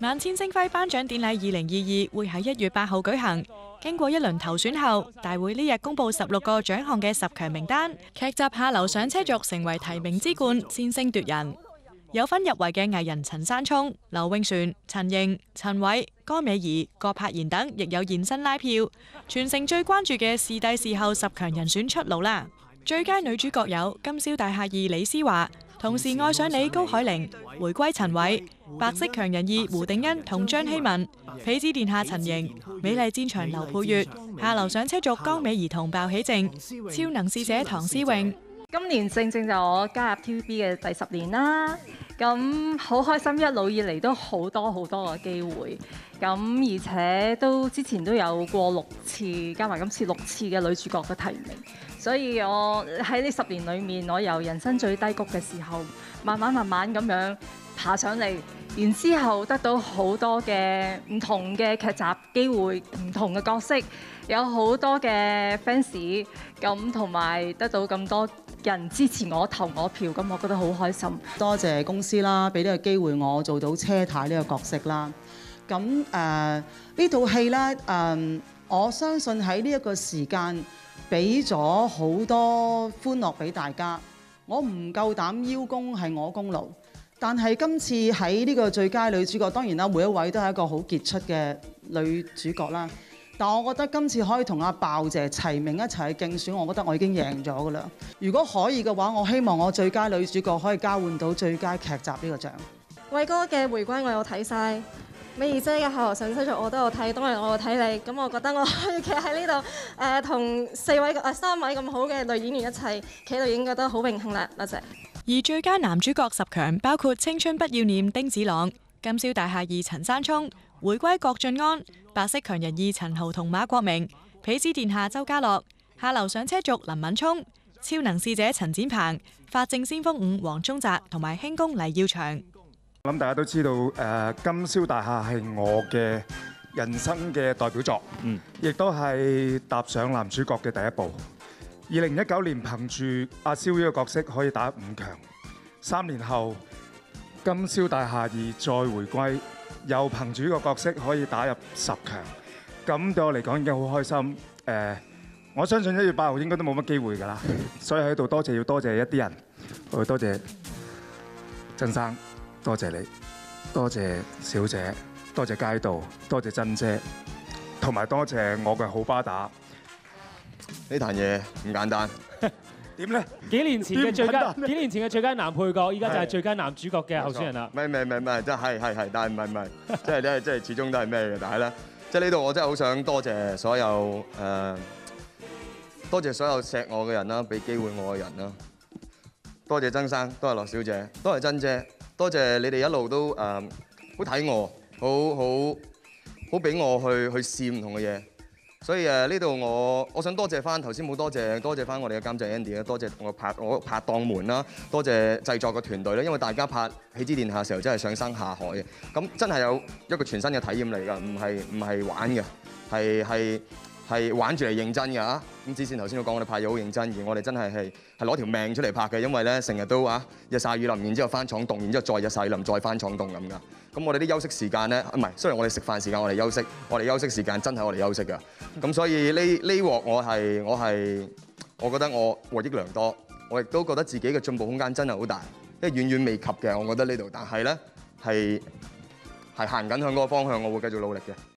萬千星輝頒獎典禮2022會喺1月8號舉行。經過一輪投選後，大會呢日公布16個獎項嘅10強名單，劇集《下流上車族》成為提名之冠，先聲奪人。有份入圍嘅藝人陳山聰、劉永璇、陳瑩、陳偉、江美儀、郭柏妍等亦有現身拉票。全城最關注嘅視帝視後10強人選出爐啦！最佳女主角有金宵大廈2李思華、同時愛上你高海寧、回歸陳偉、白色強人2胡定欣同張希文、痞子殿下陳瑩、美麗戰場劉佩玥、下流上車族江美儀同鮑起靜、超能使者唐詩詠。 今年正正就我加入 TVB 嘅第10年啦，咁好開心，一路以嚟都好多嘅機會，咁而且都之前都有過6次，加埋今次6次嘅女主角嘅提名，所以我喺呢10年裏面，我由人生最低谷嘅時候，慢慢咁樣爬上嚟，然之後得到好多嘅唔同嘅劇集機會，唔同嘅角色，有好多嘅 fans， 咁同埋得到咁多人支持我投我票，咁我覺得好開心。 多謝公司啦，俾呢個機會我做到車太呢個角色啦。咁呢套戲呢，我相信喺呢一個時間俾咗好多歡樂俾大家。我唔夠膽邀功係我功勞，但係今次喺呢個最佳女主角，當然啦，每一位都係一個好傑出嘅女主角啦。但我覺得今次可以同阿鮑姐齊名一齊去競選，我覺得我已經贏咗㗎啦。如果可以嘅話，我希望我最佳女主角可以交換到最佳劇集呢個獎。 偉哥嘅回歸我有睇晒，美儀姐嘅下流上車族我都有睇，當然我有睇你。咁我覺得我可以企喺呢度，同3位咁好嘅女演員一齊企度，已經覺得好榮幸啦。多謝。 而最佳男主角10強包括《青春不要臉》丁子朗、《金宵大廈2》陳山聰、回歸郭晉安、白色強人2陳豪同馬國明、痞子殿下周家樂、下流上車族林敏聰、超能使者陳展鵬、法證先鋒5黃宗澤同埋輕功黎耀祥。 我諗大家都知道，金宵大廈係我嘅人生嘅代表作，亦都係踏上男主角嘅第一步。2019年憑住阿蕭呢個角色可以打5強，3年後金宵大廈2再回歸，又憑住呢個角色可以打入10強，咁對我嚟講已經好開心。我相信1月8號應該都冇乜機會㗎啦，所以喺度要多謝一啲人，我多謝曾生，多謝你，多謝小姐，多謝街道，多謝珍姐，同埋多謝我嘅好巴打。 呢壇嘢唔簡單， 點咧？ 幾年前嘅最佳男配角，依家就係最佳男主角嘅候選人啦。 唔係，真係，但係唔係，即係始終都係咩嘅？但係咧，即係呢度我真係好想多謝所有多謝所有錫我嘅人啦，俾機會我嘅人啦。多謝曾生，多謝樂小姐，多謝珍姐，多謝你哋一路都好睇我，好俾我去試唔同嘅嘢。所以呢度我想多謝翻頭先冇多謝翻我哋嘅監製 Andy 啦，多謝我拍檔們啦，多謝製作嘅團隊啦，因為大家拍《痞子殿下》嘅時候真係上山下海嘅，咁真係有一個全新嘅體驗嚟㗎，唔係玩嘅，係玩住嚟認真㗎嚇。咁之前頭先都講我哋拍嘢好認真，而我哋真係攞條命出嚟拍嘅，因為咧成日都日曬雨淋，然之後翻廠凍，然之後再日曬雨淋，再翻廠凍咁㗎。咁我哋啲休息時間咧，唔係，雖然我哋食飯時間我哋休息，我哋休息時間真係我哋休息㗎。咁所以呢鑊我覺得我獲益良多，我亦都覺得自己嘅進步空間真係好大，因為遠遠未及嘅，我覺得呢度，但係咧係行緊向嗰個方向，我會繼續努力嘅。